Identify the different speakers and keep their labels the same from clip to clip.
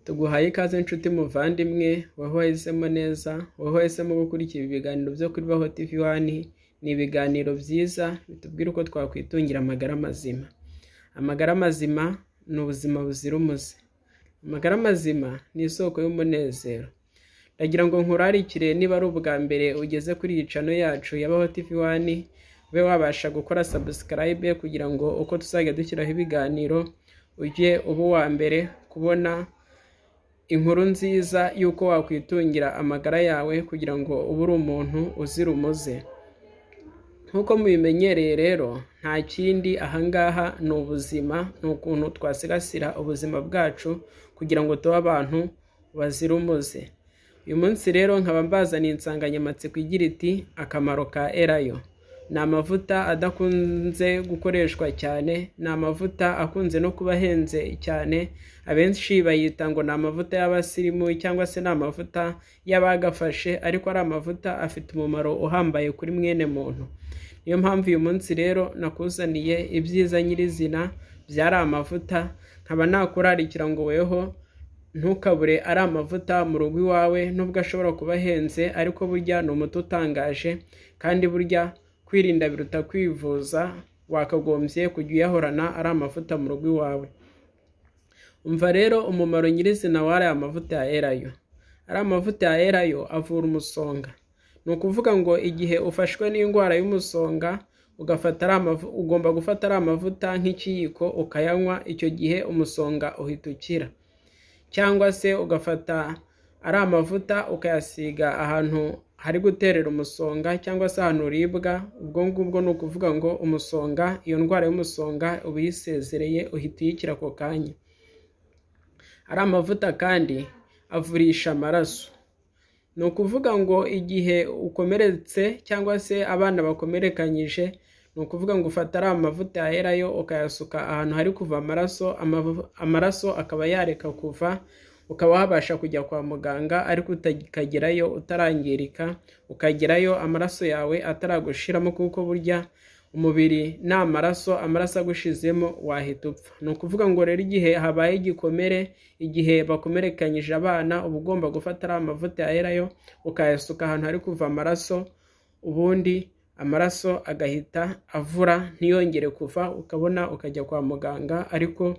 Speaker 1: Tuguhaye ikaze inshuti muvandimwe, wowe wahisemo neza, wowe wahisemo gukurikira ibiganiro byo kuri Baho TV1. Ni ibiganiro byiza bitubwira uko twakwitungira amagara mazima. Amagara mazima ni ubuzima buzira umuze. Amagara mazima ni isoko y'umunezero. Ndagira ngo nkurarikire niba ari ubwa mbere ugeze kuri iyi channel yacu ya Baho TV1, ube wabasha gukora subscribe kugira ngo uko tuzajya dushyiraho ibiganiro ujye uba uwa mbere kubona inkuru nziza yuko wakwitungira amagara yawe kugira ngo ube uri umuntu uzira umuze. Nkuko mubimenyereye rero, nta kindi ahangaha ni ubuzima, ni ukuntu twasigasira ubuzima bwacu kugira ngo tube abantu bazira umuze. Uyu munsi rero nkaba mbazaniye insanganyamatsiko igira iti akamaro ka elayo. Ni amavuta adakunze gukoreshwa cyane, ni amavuta akunze no kuba ahenze cyane. Abenshi bayita ngo ni amavuta y'abasirimu cyangwa se ni amavuta y'abagafashe, ariko ari amavuta afite umumaro uhambaye kuri mwene muntu. Niyo mpamvu uyu munsi rero nakuzaniye ibyiza nyirizina byari amavuta, nkaba nakurarikira ngo weho ntukabure ari amavuta mu rugo iwawe, nubwo ashobora kuba ahenze ariko burya ni umuti utangaje, kandi burya kwirinda biruta kwivuza. Wakagombye kujya uyahorana ari amavuta mu rugo iwawe. Umva rero umumaro nyirizina w'aya amavuta ya elayo. Ari amavuta ya elayo avura umusonga. Ni ukuvuga ngo igihe ufashwe n'indwara y'umusonga ugomba gufata ari amavuta nk'ikiyiko ukayanywa, icyo gihe umusonga uhita ukira. Cyangwa se ugafata ari amavuta ukayasiga ahantu hari guterera umusonga cyangwa se ahantu uribwa. Ubwo ngubwo ni ukuvuga ngo umusonga, iyo ndwara y'umusonga uba uyisezereye, uhita uyikira ako kanya. Ari amavuta kandi avurisha amaraso. Ni ukuvuga ngo igihe ukomeretse cyangwa se abana bakomerekanyije, ni ukuvuga ngo ufata ari amavuta ya elayo ukayasuka ahantu hari kuva amaraso akaba yareka kuva, ukaba wabasha kujya kwa muganga ariko ukagerayo utarangirika, ukagerayo amaraso yawe ataragushiramo, kuko burya umubiri ni amaraso agushizemo wahita upfa. Ni ukuvuga ngo rero igihe habaye igikomere, igihe bakomerekanyije abana, uba ugomba gufata ari amavuta ya elayo ukayasuka ahantu hari kuva amaraso, ubundi amaraso agahita avura ntiyongere kuva, ukabona ukajya kwa muganga ariko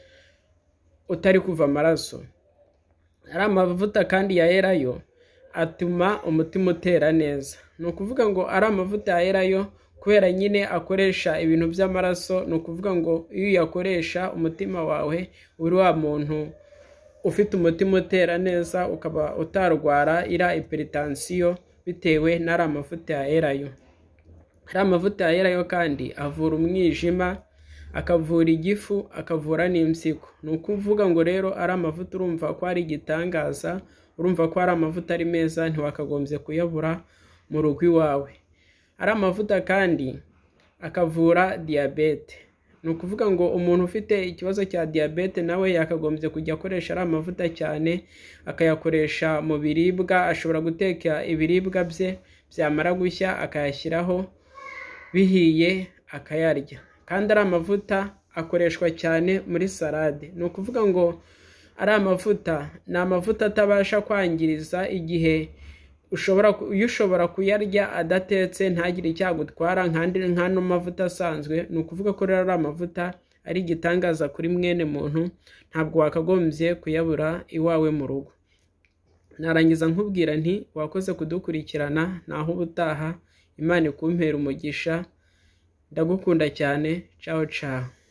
Speaker 1: utari kuva amaraso. Ari amavuta kandi ya elayo atuma umutima utera neza. Ni ukuvuga ngo ari amavuta ya elayo kubera nyine akoresha ibintu by'amaraso, ni ukuvuga ngo iyo uyakoresha umutima wawe uri wa muntu ufite umutima utera neza, ukaba utarwara ira hypertension bitewe n'ari amavuta ya elayo. Ari amavuta ya elayo kandi avura umwijima, akavura igifu, akavura n'impyiko. Ni ukuvuga ngo rero ari amavuta urumva ko ari igitangaza, urumva ko ari amavuta ari meza, ntiwakagombye kuyabura mu rugo iwawe. Ari amavuta kandi akavura diyabete. Ni ukuvuga ngo umuntu ufite ikibazo cya diyabete nawe yakagombye kujya akoresha ari amavuta cyane, akayakoresha mu biribwa. Ashobora guteka ibiribwa bye, byamara gushya akayashyiraho bihiye akayarya. Kandi ari amavuta akoreshwa cyane muri salade. Ni ukuvuga ngo ari amavuta ni amavuta atabasha kwangiriza, igihe ushobora kuyarya adatetse ntagire icyagutwara nk'ano mavuta asanzwe. Ni ukuvuga ko rero ari amavuta ari igitangaza kuri mwene muntu, ntabwo wakagombye kuyabura iwawe mu rugo. Narangiza nkubwira nti wakoze kudukurikirana, naho ubutaha. Imana ikumpera umugisha. Ndagukunda cyane. Ciao ciao.